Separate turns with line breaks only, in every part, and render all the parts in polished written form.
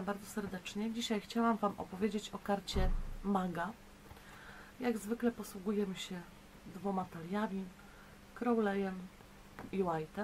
bardzo serdecznie. Dzisiaj chciałam Wam opowiedzieć o karcie Maga. Jak zwykle posługujemy się dwoma taliami, Crowleyem i White'em.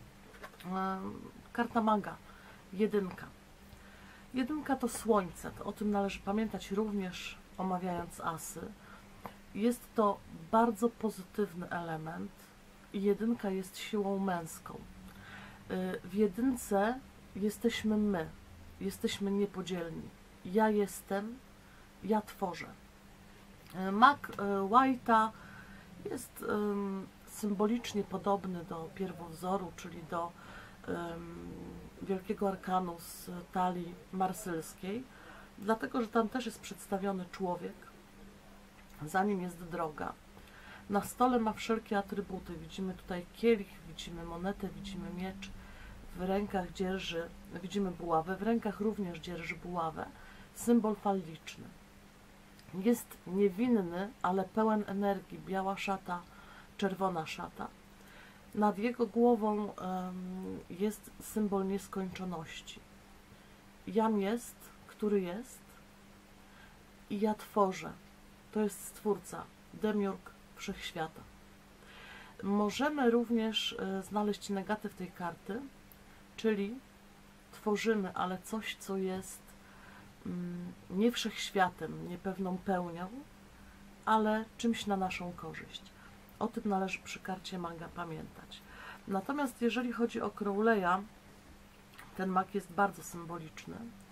Karta Maga, jedynka. Jedynka to słońce, o tym należy pamiętać również omawiając asy. Jest to bardzo pozytywny element i jedynka jest siłą męską. W jedynce jesteśmy my, jesteśmy niepodzielni. Ja jestem, ja tworzę. Mag White'a jest symbolicznie podobny do pierwowzoru, czyli do Wielkiego Arkanu z talii marsylskiej, dlatego że tam też jest przedstawiony człowiek, za nim jest droga. Na stole ma wszelkie atrybuty. Widzimy tutaj kielich, widzimy monetę, widzimy miecz. W rękach dzierży, widzimy buławę, w rękach również dzierży buławę. Symbol falliczny. Jest niewinny, ale pełen energii. Biała szata, czerwona szata. Nad jego głową jest symbol nieskończoności. Jam jest, który jest i ja tworzę. To jest Stwórca, demiurg wszechświata. Możemy również znaleźć negatyw tej karty, czyli tworzymy, ale coś, co jest nie wszechświatem, nie pewną pełnią, ale czymś na naszą korzyść. O tym należy przy karcie Maga pamiętać. Natomiast jeżeli chodzi o Crowleya, ten mag jest bardzo symboliczny.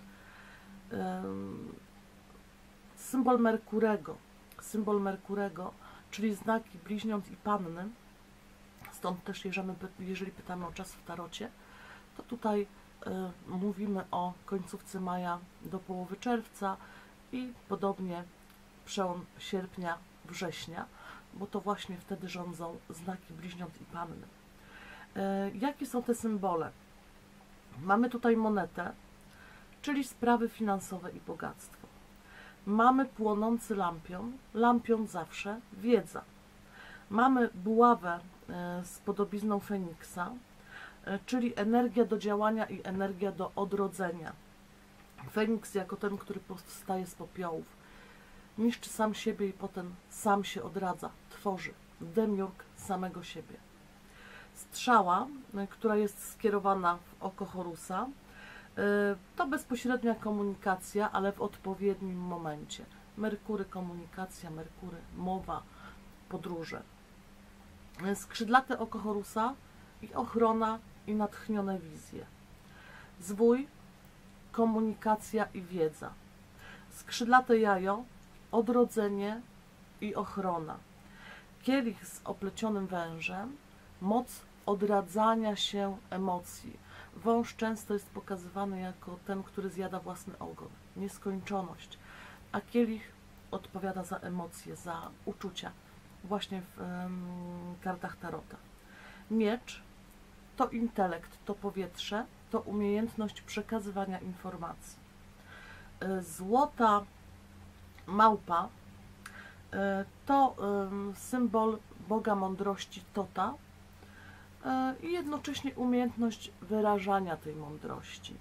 Symbol Merkurego, czyli znaki bliźniąt i panny. Stąd też, jeżeli pytamy o czas w tarocie, to tutaj mówimy o końcówce maja do połowy czerwca i podobnie przełom sierpnia, września, bo to właśnie wtedy rządzą znaki bliźniąt i panny. Jakie są te symbole? Mamy tutaj monetę, czyli sprawy finansowe i bogactwo. Mamy płonący lampion zawsze wiedza. Mamy buławę z podobizną Feniksa, czyli energia do działania i energia do odrodzenia. Feniks jako ten, który powstaje z popiołów, niszczy sam siebie i potem sam się odradza, tworzy, demiurg samego siebie. Strzała, która jest skierowana w oko Horusa, to bezpośrednia komunikacja, ale w odpowiednim momencie. Merkury komunikacja, Merkury mowa, podróże. Skrzydlate oko Horusa i ochrona i natchnione wizje. Zwój, komunikacja i wiedza. Skrzydlate jajo, odrodzenie i ochrona. Kielich z oplecionym wężem, moc odradzania się emocji. Wąż często jest pokazywany jako ten, który zjada własny ogon. Nieskończoność. A kielich odpowiada za emocje, za uczucia. Właśnie w kartach tarota. Miecz to intelekt, to powietrze, to umiejętność przekazywania informacji. Złota małpa to symbol Boga mądrości Tota i jednocześnie umiejętność wyrażania tej mądrości.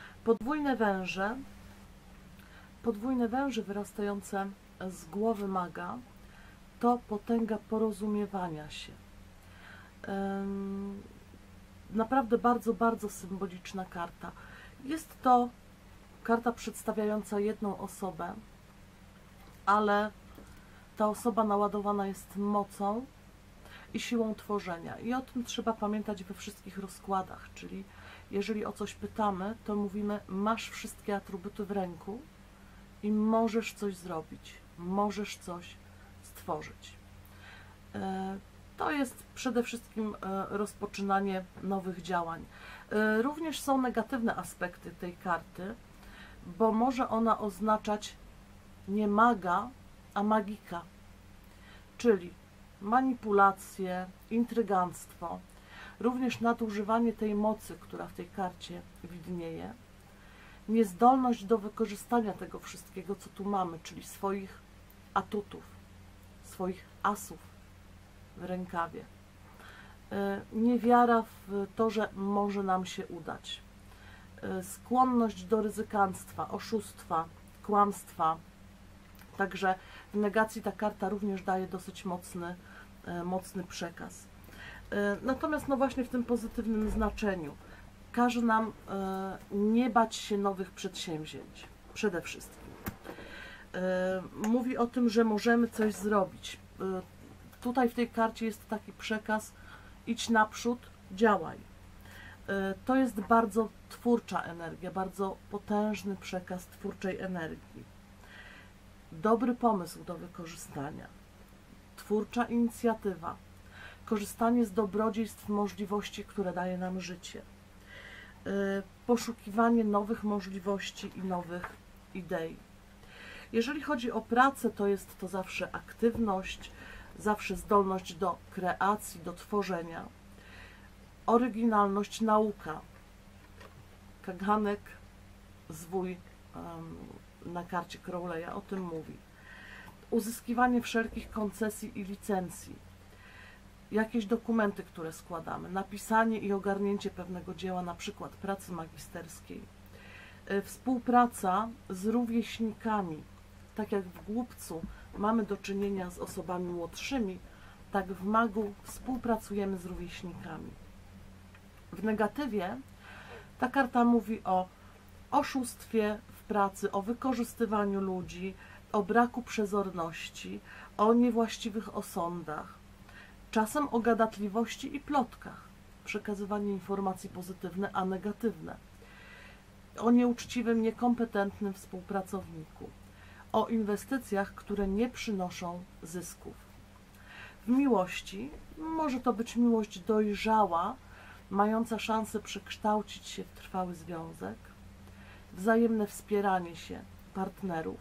Podwójne węże wyrastające z głowy maga to potęga porozumiewania się. Naprawdę bardzo, bardzo symboliczna karta. Jest to karta przedstawiająca jedną osobę, ale ta osoba naładowana jest mocą i siłą tworzenia. I o tym trzeba pamiętać we wszystkich rozkładach, czyli jeżeli o coś pytamy, to mówimy: masz wszystkie atrybuty w ręku i możesz coś zrobić, możesz coś stworzyć. To jest przede wszystkim rozpoczynanie nowych działań. Również są negatywne aspekty tej karty, bo może ona oznaczać nie maga, a magika, czyli manipulacje, intryganstwo, również nadużywanie tej mocy, która w tej karcie widnieje, niezdolność do wykorzystania tego wszystkiego, co tu mamy, czyli swoich atutów, swoich asów w rękawie. Niewiara w to, że może nam się udać. skłonność do ryzykanstwa, oszustwa, kłamstwa. Także w negacji ta karta również daje dosyć mocny przekaz. Natomiast no właśnie w tym pozytywnym znaczeniu każe nam nie bać się nowych przedsięwzięć, przede wszystkim. Mówi o tym, że możemy coś zrobić. Tutaj w tej karcie jest taki przekaz: idź naprzód, działaj. To jest bardzo twórcza energia, bardzo potężny przekaz twórczej energii. Dobry pomysł do wykorzystania, twórcza inicjatywa, korzystanie z dobrodziejstw możliwości, które daje nam życie, poszukiwanie nowych możliwości i nowych idei. Jeżeli chodzi o pracę, to jest to zawsze aktywność, zawsze zdolność do kreacji, do tworzenia, oryginalność, nauka. Kaganek, zwój na karcie Crowley'a o tym mówi. Uzyskiwanie wszelkich koncesji i licencji, jakieś dokumenty, które składamy, napisanie i ogarnięcie pewnego dzieła, na przykład pracy magisterskiej, współpraca z rówieśnikami. Tak jak w Głupcu mamy do czynienia z osobami młodszymi, tak w Magu współpracujemy z rówieśnikami. W negatywie ta karta mówi o oszustwie w pracy, o wykorzystywaniu ludzi, o braku przezorności, o niewłaściwych osądach, czasem o gadatliwości i plotkach, przekazywanie informacji pozytywne, a negatywne, o nieuczciwym, niekompetentnym współpracowniku, o inwestycjach, które nie przynoszą zysków. W miłości może to być miłość dojrzała, mająca szansę przekształcić się w trwały związek, wzajemne wspieranie się partnerów,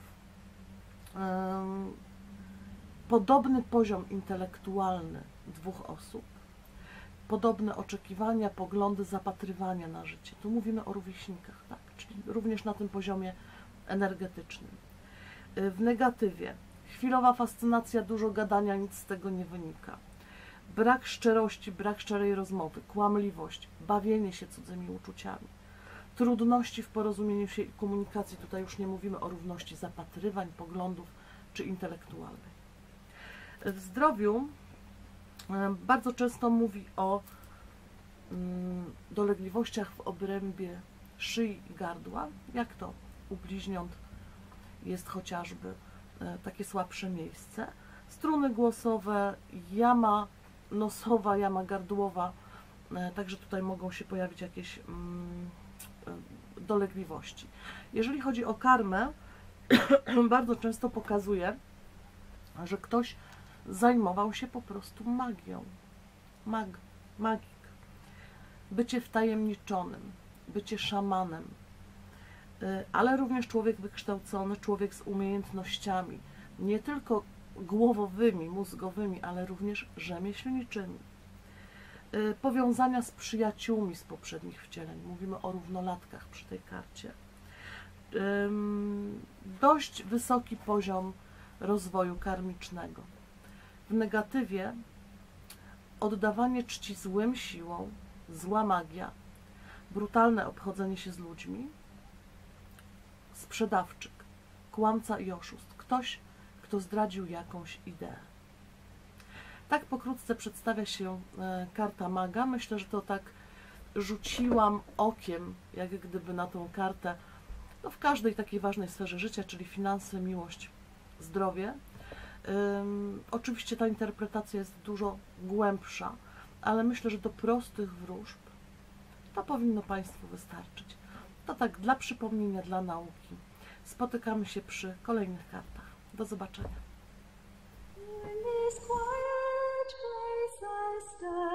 podobny poziom intelektualny dwóch osób, podobne oczekiwania, poglądy, zapatrywania na życie. Tu mówimy o rówieśnikach, tak? Czyli również na tym poziomie energetycznym. W negatywie chwilowa fascynacja, dużo gadania, nic z tego nie wynika. Brak szczerości, brak szczerej rozmowy, kłamliwość, bawienie się cudzymi uczuciami, trudności w porozumieniu się i komunikacji. Tutaj już nie mówimy o równości zapatrywań, poglądów czy intelektualnej. W zdrowiu bardzo często mówi o dolegliwościach w obrębie szyi i gardła, jak to u bliźniąt jest chociażby takie słabsze miejsce. Struny głosowe, jama nosowa, jama gardłowa, także tutaj mogą się pojawić jakieś dolegliwości. Jeżeli chodzi o karmę, bardzo często pokazuje, że ktoś zajmował się po prostu magią. Magik. Bycie wtajemniczonym, bycie szamanem, ale również człowiek wykształcony, człowiek z umiejętnościami, nie tylko głowowymi, mózgowymi, ale również rzemieślniczymi. Powiązania z przyjaciółmi z poprzednich wcieleń. Mówimy o równolatkach przy tej karcie. Dość wysoki poziom rozwoju karmicznego. W negatywie oddawanie czci złym siłom, zła magia, brutalne obchodzenie się z ludźmi, sprzedawczyk, kłamca i oszust. Ktoś, kto zdradził jakąś ideę. Tak pokrótce przedstawia się karta maga. Myślę, że to tak rzuciłam okiem, jak gdyby na tą kartę, no w każdej takiej ważnej sferze życia, czyli finanse, miłość, zdrowie. Oczywiście ta interpretacja jest dużo głębsza, ale myślę, że do prostych wróżb to powinno Państwu wystarczyć. To tak dla przypomnienia, dla nauki. Spotykamy się przy kolejnych kartach. Do zobaczenia.